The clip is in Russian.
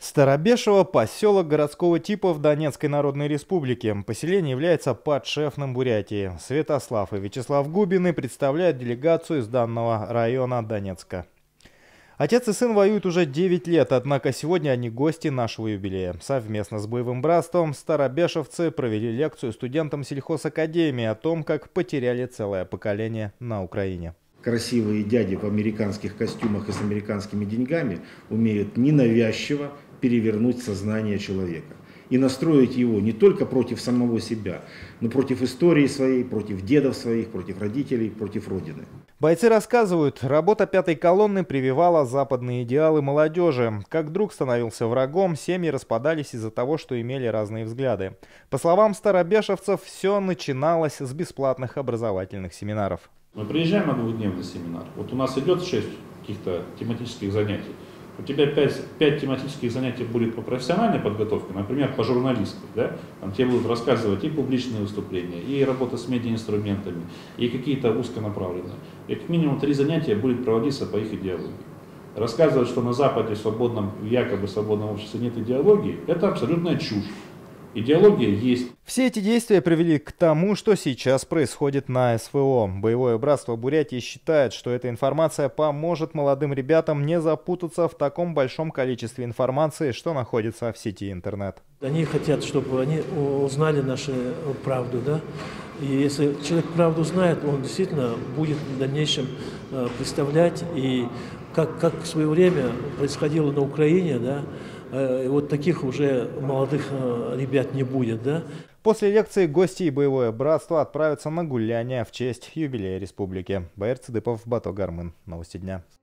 Старобешево – поселок городского типа в Донецкой Народной Республике. Поселение является подшефным Бурятии. Святослав и Вячеслав Губины представляют делегацию из данного района Донецка. Отец и сын воюют уже 9 лет, однако сегодня они гости нашего юбилея. Совместно с боевым братством старобешевцы провели лекцию студентам сельхозакадемии о том, как потеряли целое поколение на Украине. Красивые дяди в американских костюмах и с американскими деньгами умеют ненавязчиво перевернуть сознание человека и настроить его не только против самого себя, но против истории своей, против дедов своих, против родителей, против Родины. Бойцы рассказывают, работа пятой колонны прививала западные идеалы молодежи. Как друг становился врагом, семьи распадались из-за того, что имели разные взгляды. По словам старобешевцев, все начиналось с бесплатных образовательных семинаров. Мы приезжаем на двухдневный семинар. Вот у нас идет 6 каких-то тематических занятий. У тебя 5 тематических занятий будет по профессиональной подготовке, например, по журналистике. Да? Там тебе будут рассказывать и публичные выступления, и работа с медиаинструментами, и какие-то узконаправленные. И как минимум 3 занятия будет проводиться по их идеологии. Рассказывать, что на Западе в якобы свободном обществе нет идеологии, это абсолютная чушь. Идеология есть. Все эти действия привели к тому, что сейчас происходит на СВО. Боевое братство Бурятии считает, что эта информация поможет молодым ребятам не запутаться в таком большом количестве информации, что находится в сети интернет. Они хотят, чтобы они узнали нашу правду, да? И если человек правду знает, он действительно будет в дальнейшем представлять, и как в свое время происходило на Украине, да? Вот таких уже молодых ребят не будет, да? После лекции гости и боевое братство отправятся на гуляние в честь юбилея республики. Баир Цыдыпов, Бато Гармын. Новости дня.